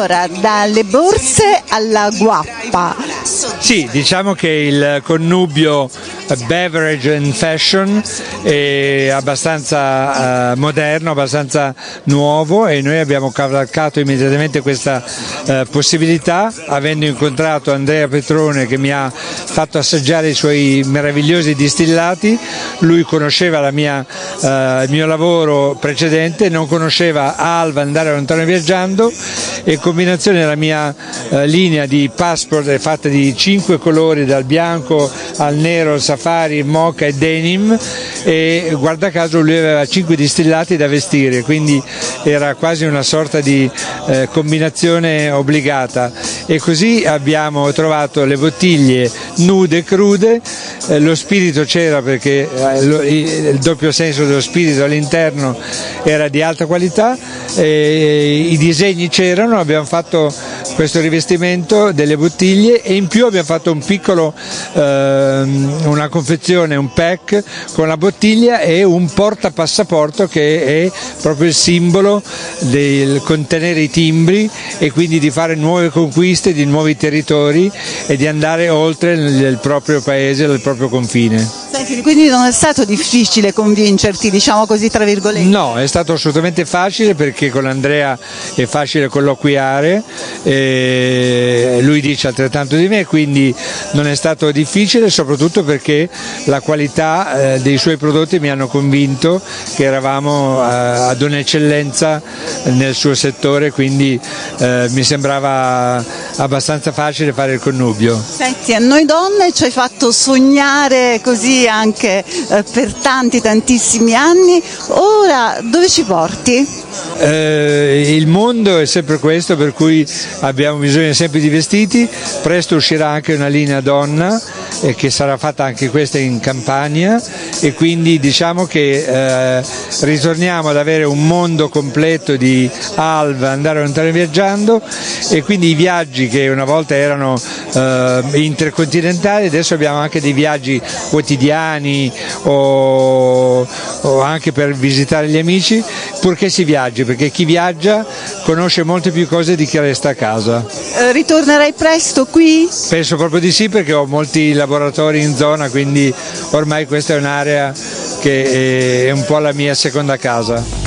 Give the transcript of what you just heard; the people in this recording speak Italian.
Allora, dalle borse alla guappa. Sì, diciamo che il connubio beverage and fashion è abbastanza moderno, abbastanza nuovo, e noi abbiamo cavalcato immediatamente questa possibilità, avendo incontrato Andrea Petrone che mi ha fatto assaggiare i suoi meravigliosi distillati. Lui conosceva il mio lavoro precedente, non conosceva Alva Andare Lontano Viaggiando, e in combinazione della mia linea di passport è fatta di 5 colori, dal bianco al nero, al safari, mocha e denim, e guarda caso lui aveva 5 distillati da vestire, quindi era quasi una sorta di combinazione obbligata, e così abbiamo trovato le bottiglie nude e crude. Lo spirito c'era, perché il doppio senso dello spirito all'interno era di alta qualità, i disegni c'erano, abbiamo fatto questo rivestimento delle bottiglie, e in più abbiamo fatto un piccolo, una confezione, un pack con la bottiglia e un portapassaporto, che è proprio il simbolo del contenere i timbri, e quindi di fare nuove conquiste di nuovi territori e di andare oltre il proprio paese, il proprio confine. Senti, quindi non è stato difficile convincerti, diciamo così, tra virgolette? No, è stato assolutamente facile, perché con Andrea è facile colloquiare, lui dice altrettanto di me, quindi non è stato difficile, soprattutto perché la qualità dei suoi prodotti mi hanno convinto che eravamo ad un'eccellenza nel suo settore, quindi mi sembrava abbastanza facile fare il connubio. Senti, a noi donne ci hai fatto sognare così anche per tantissimi anni. Ora dove ci porti? Il mondo è sempre questo, per cui abbiamo bisogno sempre di vestiti. Presto uscirà anche una linea donna, che sarà fatta anche questa in Campania, e quindi diciamo che ritorniamo ad avere un mondo completo di Alva Andare Lontano Viaggiando, e quindi i viaggi che una volta erano intercontinentali, adesso abbiamo anche dei viaggi quotidiani o anche per visitare gli amici, purché si viaggi, perché chi viaggia conosce molte più cose di chi resta a casa. Ritornerai presto qui? Penso proprio di sì, perché ho molti laboratori in zona, quindi ormai questa è un'area che è un po' la mia seconda casa.